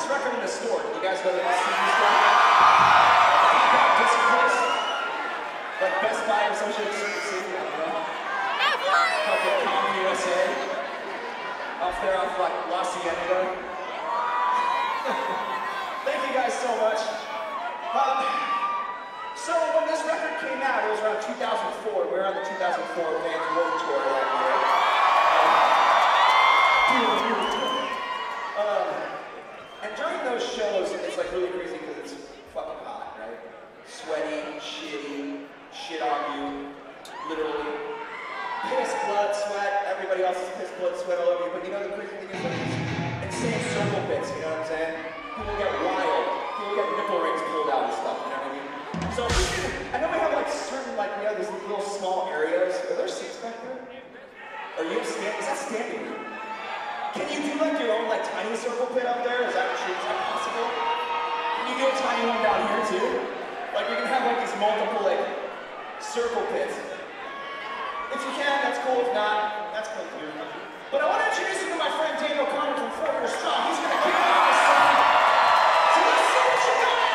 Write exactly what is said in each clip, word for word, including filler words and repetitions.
this record in a store. Do you guys go to the C D store? Disc place? Like Best Buy or some shit? I don't know. Fucking Com U S A. Off there off like La Cienega. Thank you guys so much. Um, so when this record came out, it was around two thousand four. We were on the two thousand four Vans World Tour that year. Um, and during those shows, it's like really crazy because it's fucking hot, right? Sweaty, shitty, shit on you, literally. Piss, blood, sweat, everybody else is piss, blood, sweat all over you. But you know the crazy thing is like these insane circle pits, you know what I'm saying? People get wild, people get nipple rings pulled out and stuff, you know what I mean? So I know we have like certain, like we have these little small areas. Are there seats back there? Are you stand? Is that standing room? Can you do like your own like tiny circle pit up there? Is that true? Is that possible? Can you do a tiny one down here too? Like we can have like these multiple like circle pits. If you can, that's cool. If not, that's cool too. But I want to introduce you to my friend Daniel Connor from Four Year Strong. He's gonna kick off this song. So let's see what you got.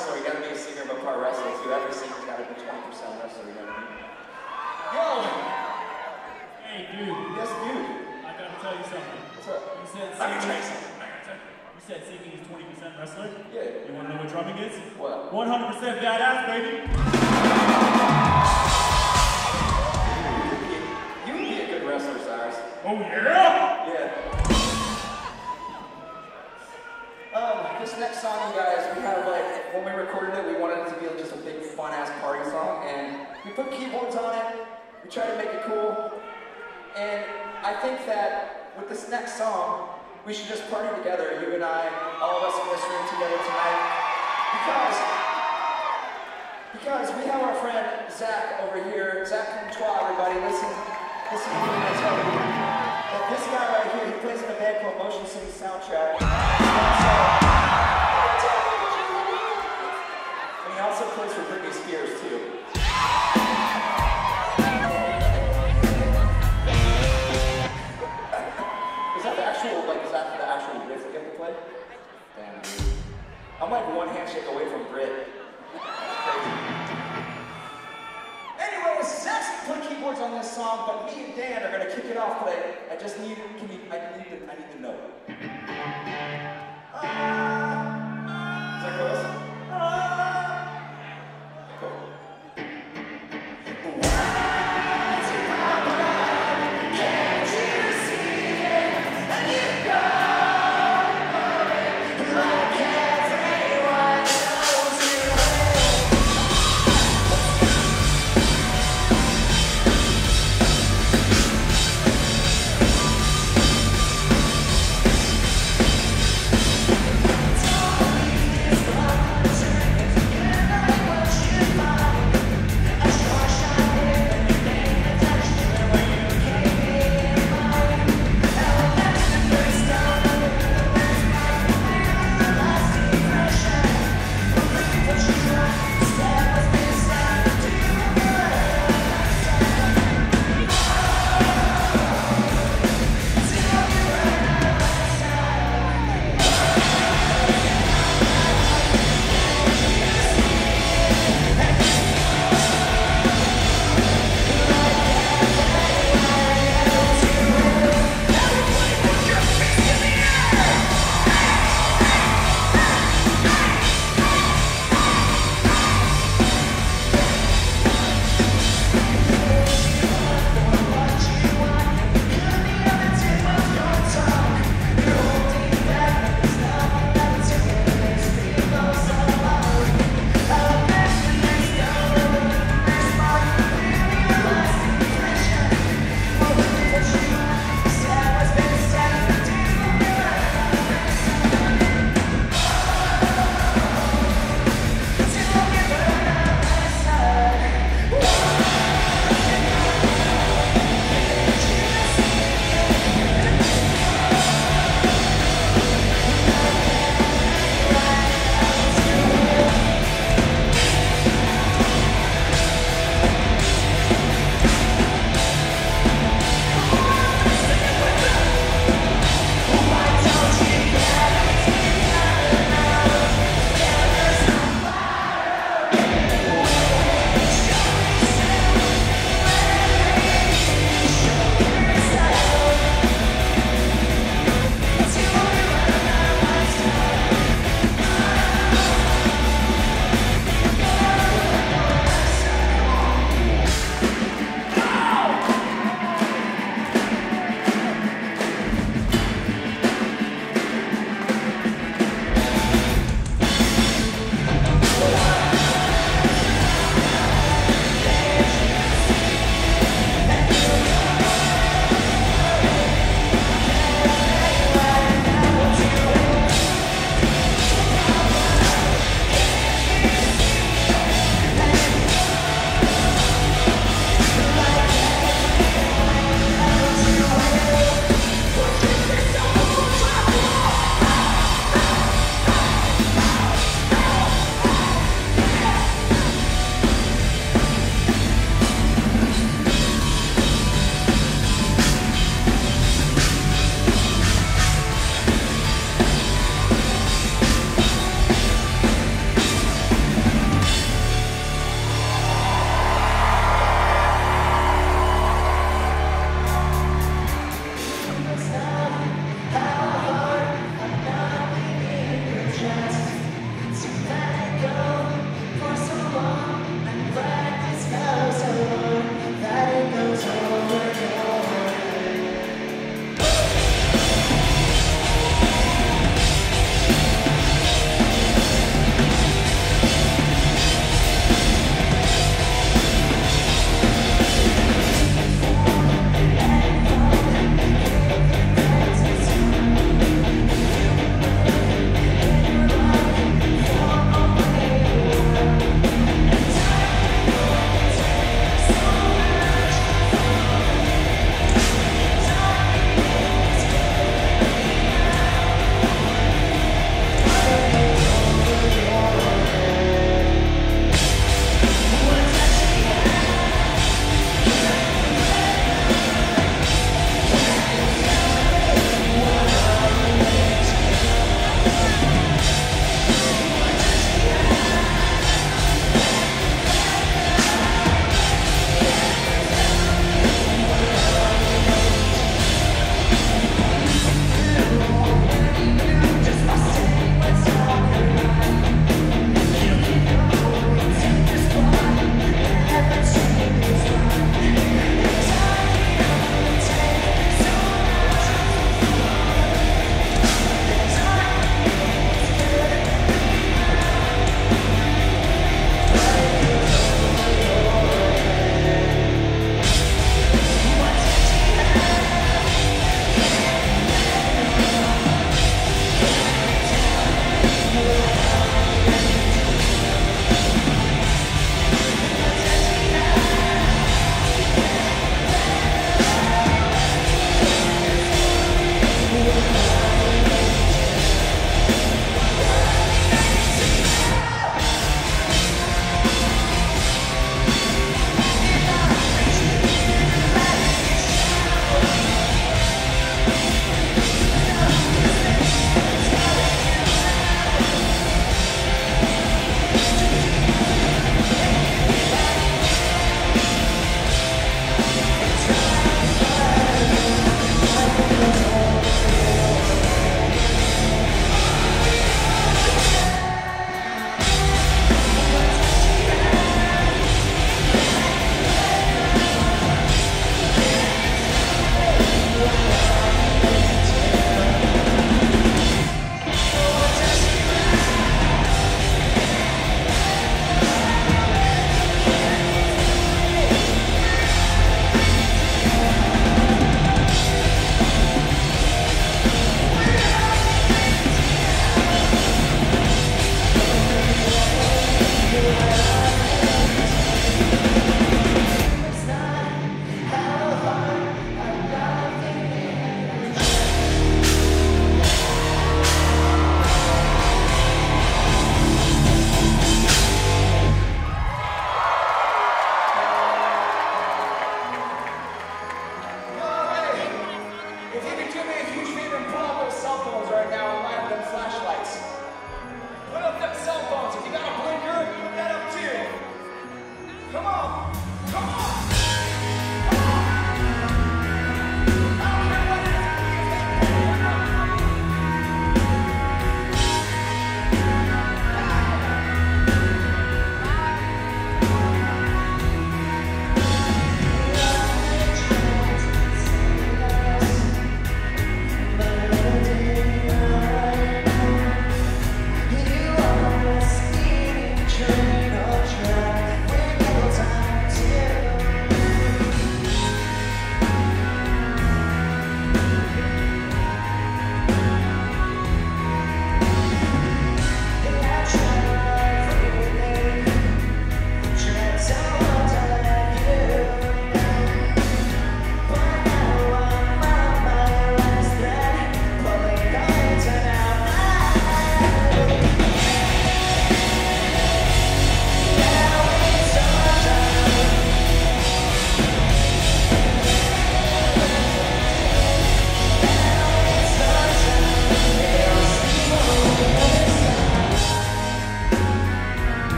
wrestler, you gotta be a singer but part wrestler too. Every singer's gotta be twenty percent wrestler, you know what I mean? Yo! Hey, dude. Yes, dude. I gotta tell you something. What's up? You said I can tell you singing, something. you said singing is twenty percent wrestler? Yeah. You wanna know what drumming is? What? one hundred percent badass, baby. You would be a good wrestler, Cyrus. Oh, yeah? Yeah. Um, this next song, you guys, we have like, when we recorded it, we wanted it to be just a big fun-ass party song, and we put keyboards on it, we tried to make it cool, and I think that with this next song, we should just party together, you and I, all of us in this room together tonight, because, because we have our friend Zach over here, Zach Comtois, everybody, listen, listen to me when I tell you that this guy right here, he plays in a band called Motion City Soundtrack, and he also plays for Britney Spears too. Is that the actual, like, is that the actual riff we have to play? Damn, dude. I'm like one handshake away from Brit. Crazy. Anyways, Zach's gonna play keyboards on this song, but me and Dan are gonna kick it off. But I, I just need, can you, I need to, I need to know. Ah. Is that close? Ah. Cool.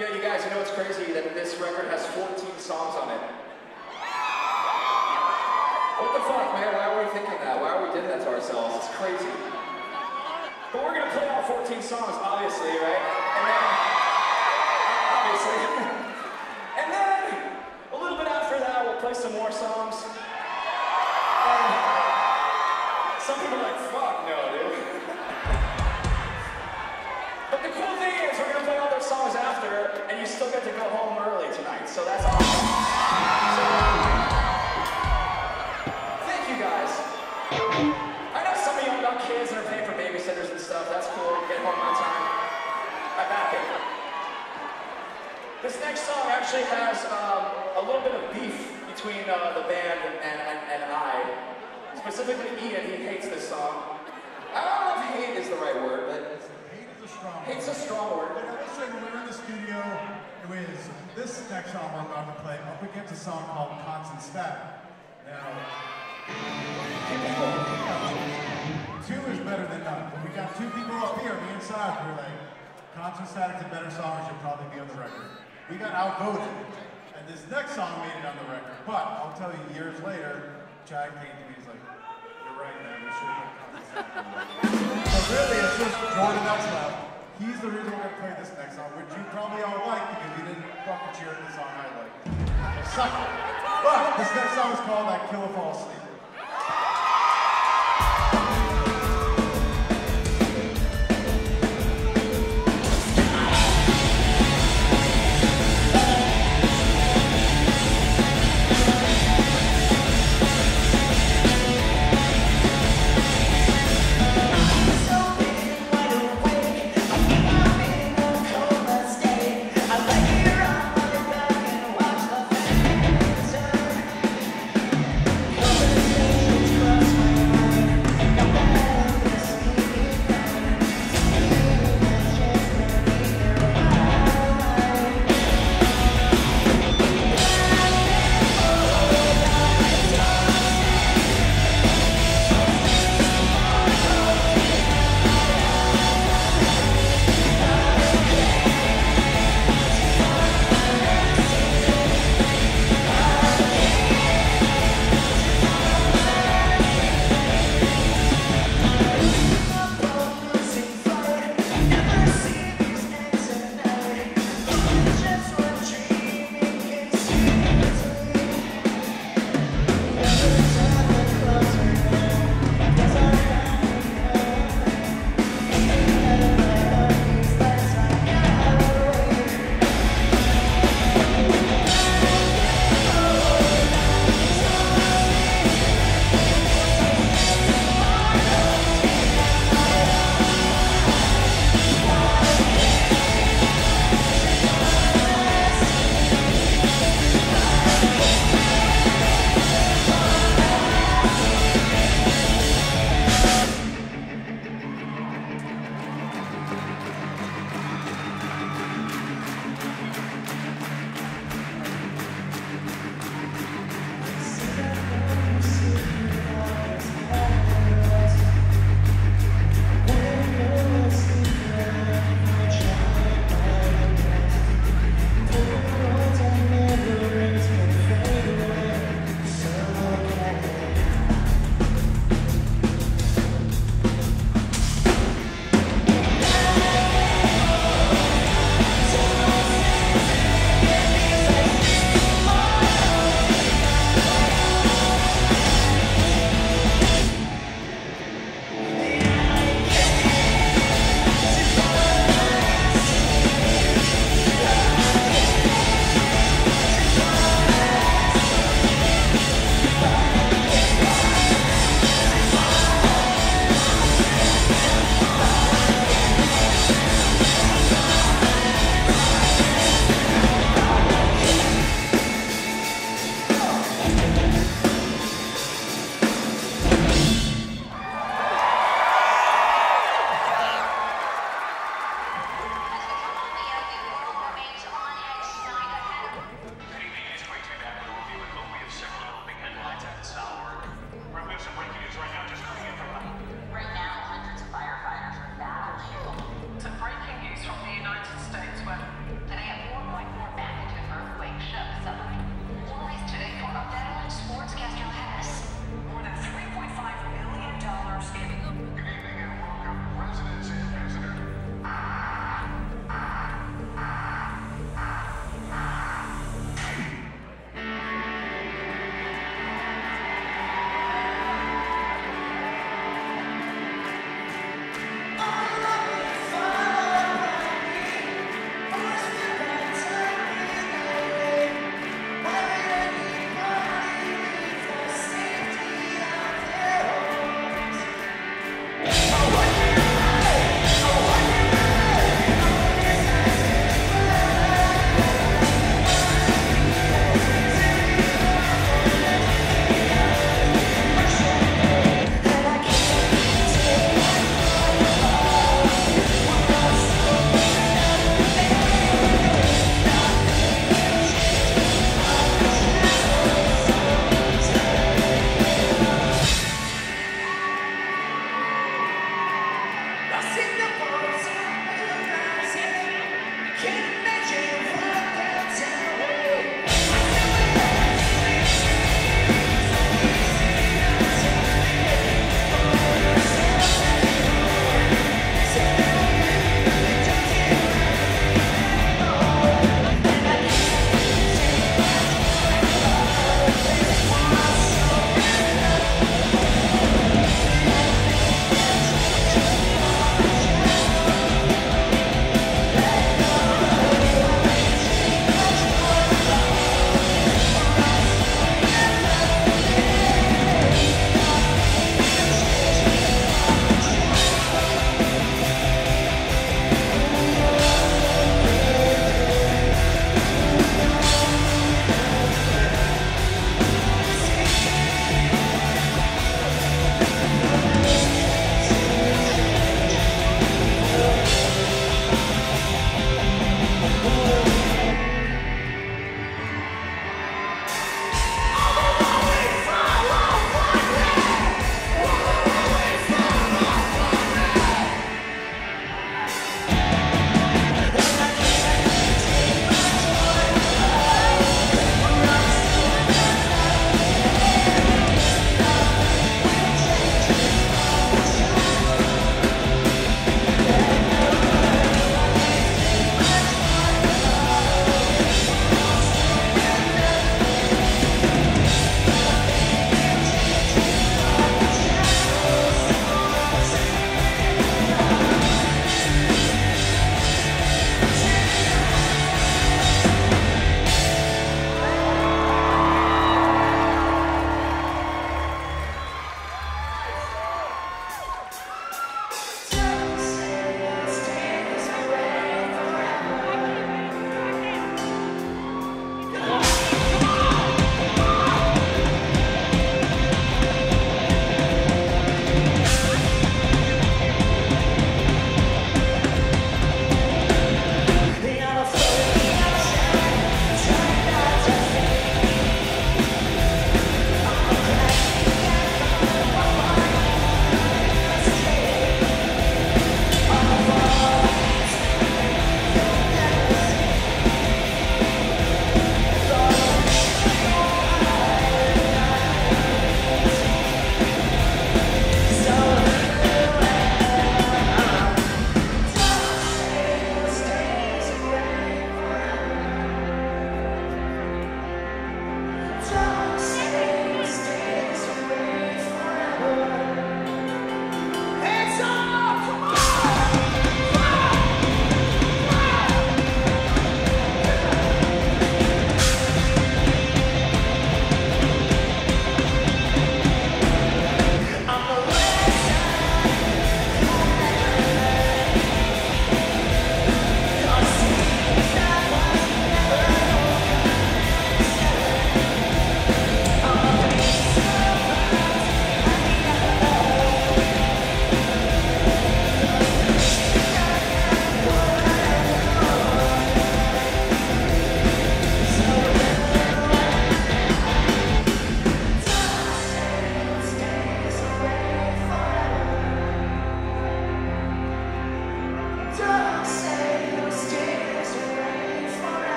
Yeah, you guys, you know what's crazy? That this record has fourteen songs on it. What the fuck, man? Why are we thinking that? Why are we doing that to ourselves? It's crazy. But we're gonna play all fourteen songs, obviously, right? And then, obviously. And then, a little bit after that, we'll play some more songs. And some people are like, fuck no, dude. But the cool thing is, we're gonna play all those songs after, and you still get to go home early tonight, so that's awesome. So, thank you guys. I know some of y'all got kids and are paying for babysitters and stuff. That's cool. Get home on time. I back it. This next song actually has um, a little bit of beef between uh, the band and, and, and I. Specifically Ian, he hates this song. I don't know if hate is the right word, but hate is a strong word. Hate's a strong word. And I will say, when we were in the studio, it was this next song we're about to play up against a song called Constant Static. Now, two is better than none. When we got two people up here, me and Saj, we were like, Constant Static's a better song, it should probably be on the record. We got outvoted, and this next song made it on the record. But I'll tell you, years later, Chad came to me, he's like, you're right, man, we should have put Constant Static on the record. So really, it's just Jordan that's left. He's the reason we're gonna play this next song, which you probably all like because you didn't fucking cheer the song I like. Suck it. But this next song is called I Kill a Fall Asleep. Open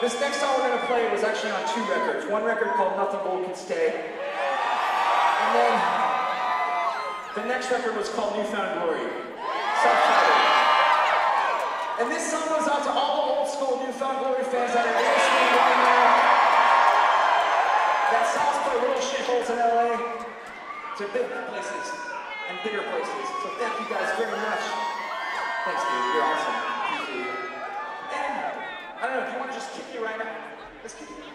This next song we're gonna play was actually on two records. One record called Nothing Gold Can Stay. And then the next record was called Newfound Glory. Self-titled. And this song goes out to all the old school Newfound Glory fans that are listening right now. That saw us play little shitholes in L A to big places and bigger places. So thank you guys very much. Thanks, dude. You're awesome. Appreciate you. And I don't know, do you want to just kick me right now? Let's kick me.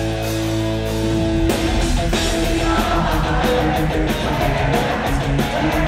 We'll be right back.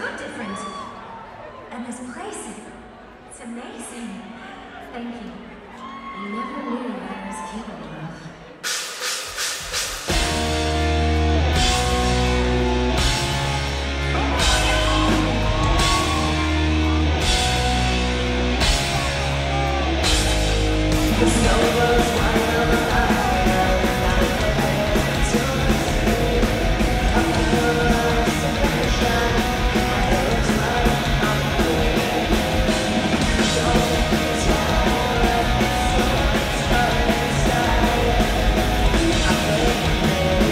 so different. And this place, it's amazing. Thank you. You never knew what I was capable of. The snow was white on the highway, until the sea. I feel like sunshine, my hair looks like I'm cool. Don't tell it, someone's hurt inside. I think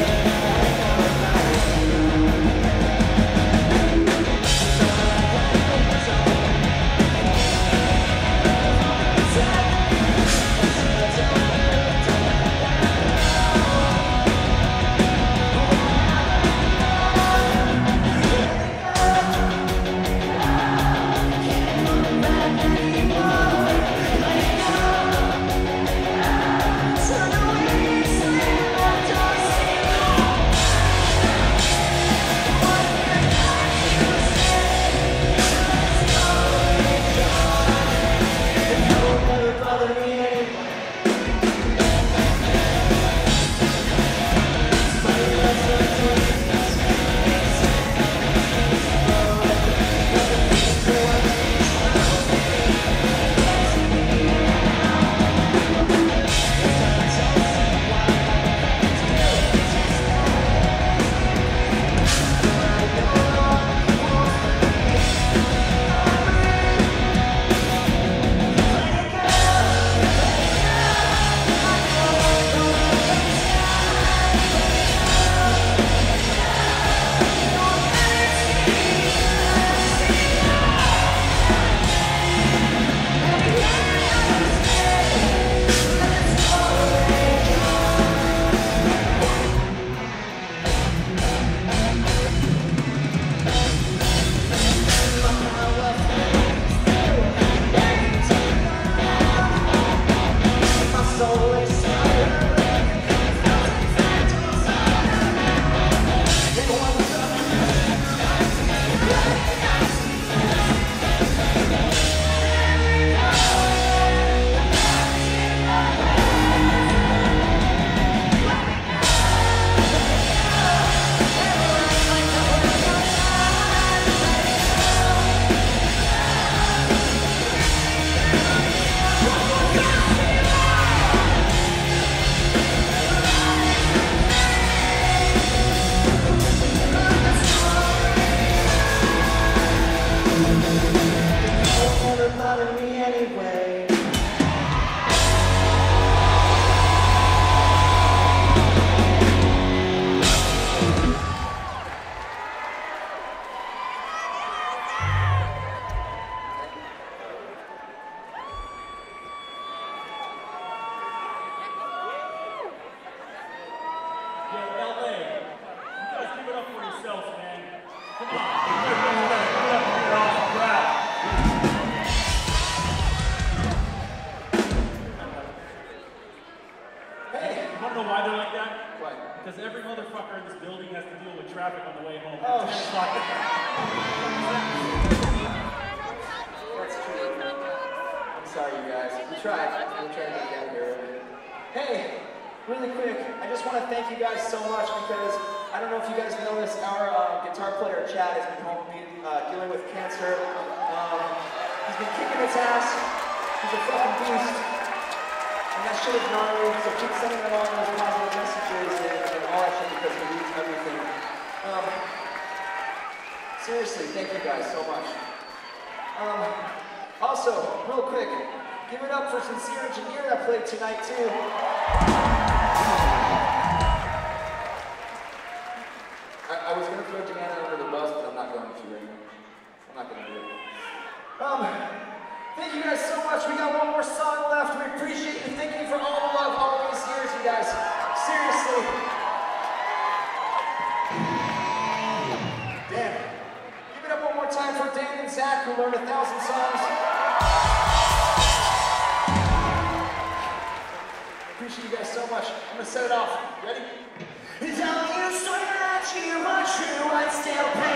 Because every motherfucker in this building has to deal with traffic on the way home. Oh, ten o'clock. That's true. I'm sorry, you guys. We tried. We tried to get down here earlier. Hey, really quick, I just want to thank you guys so much because I don't know if you guys know this, our uh, guitar player Chad has been home uh, dealing with cancer. Um, he's been kicking his ass. He's a fucking beast. And that shit is gnarly, so keep sending along those positive messages and, and all that shit because he reads everything. Um, seriously, thank you guys so much. Um, also, real quick, give it up for Sincere Engineer that played tonight too. I, I was gonna throw Deanna under the bus, but I'm not going to right now. I'm not gonna do it. Um, thank you guys so much. We got one more song left. We appreciate you. Thank you for all the love all these years, you guys. Seriously. Damn. Give it up one more time for Dan and Zach, who learned a thousand songs. Appreciate you guys so much. I'm gonna set it off. Ready? Don't you swear that you are true, I'd still pay.